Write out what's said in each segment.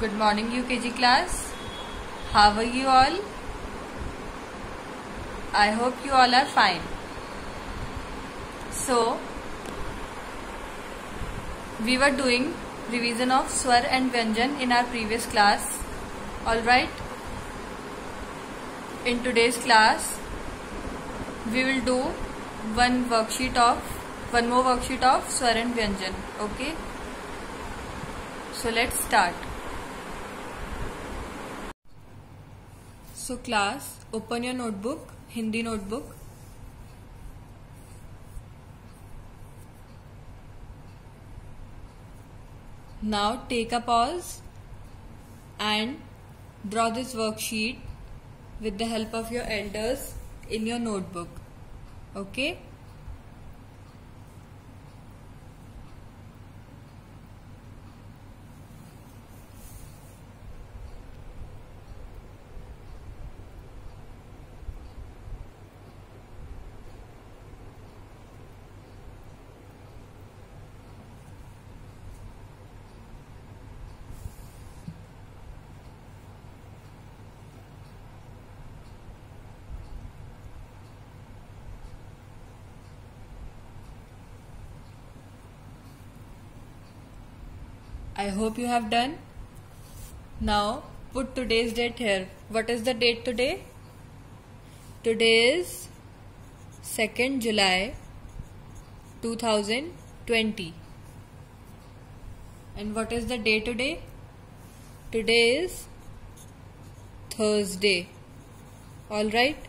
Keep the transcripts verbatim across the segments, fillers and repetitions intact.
Good morning U K G class. How are you all? I hope you all are fine. So, we were doing revision of Swar and Vyanjan in our previous class. Alright. In today's class, we will do one worksheet of, one more worksheet of Swar and Vyanjan. Okay. So let's start. So class, open your notebook, Hindi notebook. Now take a pause and draw this worksheet with the help of your elders in your notebook. Okay? I hope you have done. Now put today's date here. What is the date today? Today is second July two thousand twenty. And what is the day today? Today is Thursday. Alright.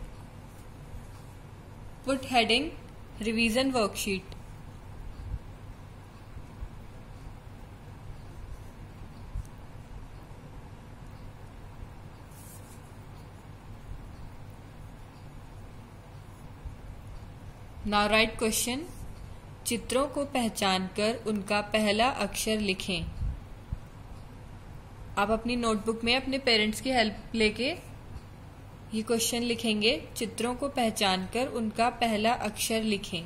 Put heading Revision Worksheet. Now write question. चित्रों को पहचानकर उनका पहला अक्षर लिखें. आप अपनी notebook में अपने पेरेंट्स की हेल्प लेके ये क्वेश्चन लिखेंगे. चित्रों को पहचानकर उनका पहला अक्षर लिखें.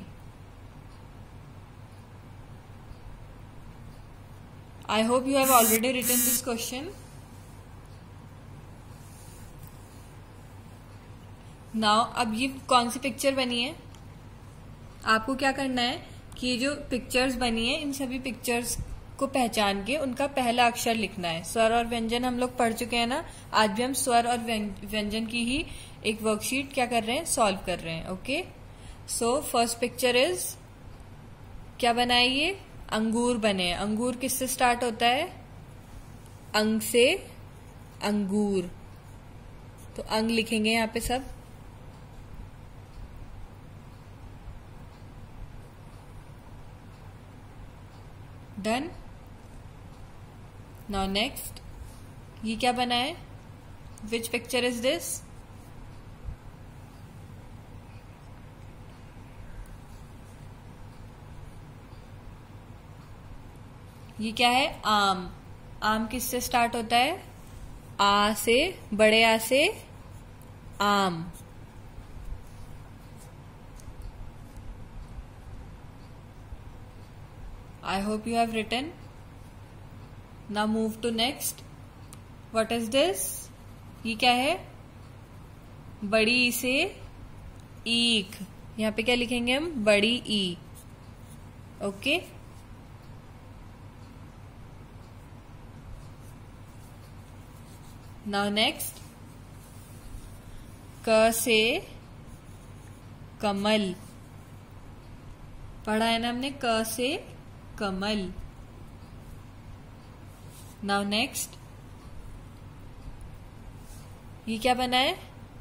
I hope you have already written this question. Now अब ये कौन सी पिक्चर बनी है? आपको क्या करना है कि ये जो पिक्चर्स बनी है इन सभी पिक्चर्स को पहचान के उनका पहला अक्षर लिखना है. स्वर और व्यंजन हम लोग पढ़ चुके हैं ना. आज भी हम स्वर और व्यंजन की ही एक वर्कशीट क्या कर रहे हैं, सॉल्व कर रहे हैं. Okay. So first picture is क्या बना है, ये अंगूर बने. अंगूर किससे स्टार्ट होता है? अंग से अंगूर. तो अंग लिखेंगे यहाँ पे सब. डन. नाउ नेक्स्ट ये क्या बना है? Which picture is this? ये क्या है? आम. आम किससे स्टार्ट होता है? आ से, बड़े आ से आम. I hope you have written. Now move to next. What is this? ये क्या है? बड़ी ई से ईख. यहाँ पे क्या लिखेंगे हम? बड़ी ई. ओके. Now next. क से कमल. पढ़ा है ना हमने, क से कमल. नाउ नेक्स्ट ये क्या बना है?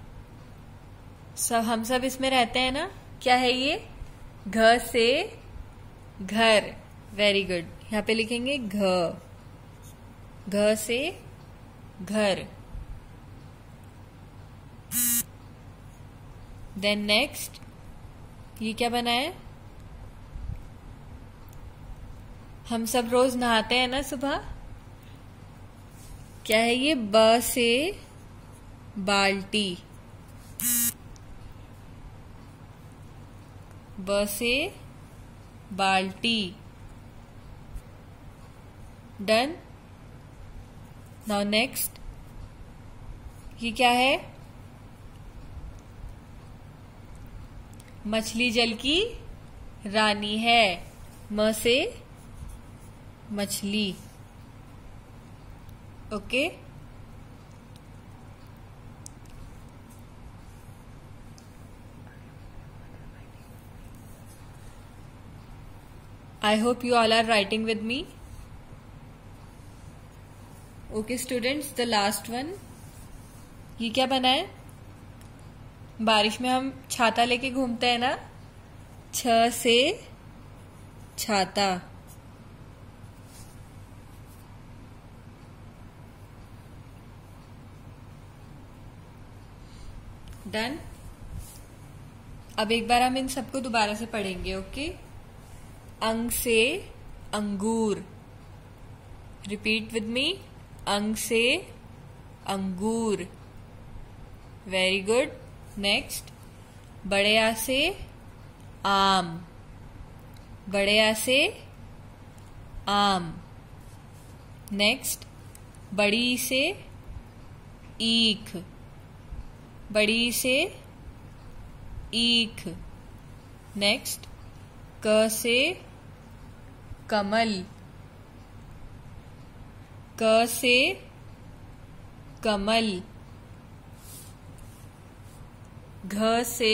सब हम सब इसमें रहते हैं ना. क्या है ये? घ से घर. Very good. यहाँ पे लिखेंगे घ. घ से घर. देन नेक्स्ट ये क्या बना है? हम सब रोज नहाते हैं ना सुबह. क्या है ये? ब से बाल्टी. ब से बाल्टी. डन. नाउ नेक्स्ट, ये क्या है? मछली जल की रानी है। म से मछली। Okay, I hope you all are writing with me. Okay students, the last one. ये क्या बना है? बारिश में हम छाता लेके घूमते हैं ना, छ से छाता। डन। अब एक बार हम इन सबको दोबारा से पढ़ेंगे। ओके, अंग से अंगूर। रिपीट विद मी, अंग से अंगूर। Very good. नेक्स्ट, बड़े आ से आम। बड़े आ से आम। नेक्स्ट, बड़ी से ईख। बड़ी से ईख। नेक्स्ट, क से कमल। क से कमल। घ से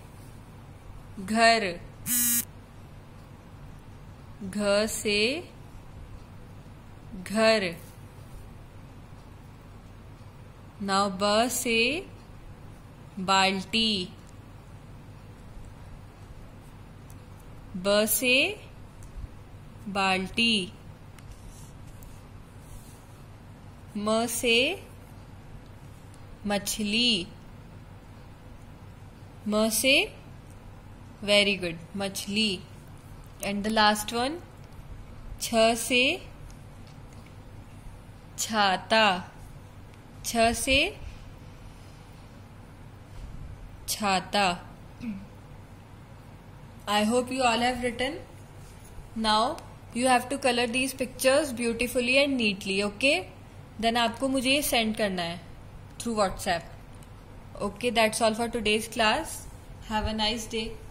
घर। घ से घर। नाउ ब से बाल्टी। ब से बाल्टी। म से मछली। म से वेरी गुड, मछली। एंड द लास्ट वन, छ से छाता। छ से छाता। I hope you all have written. Now you have to color these pictures beautifully and neatly. Okay? Then आपको मुझे ये send करना है through WhatsApp. Okay, that's all for today's class. Have a nice day.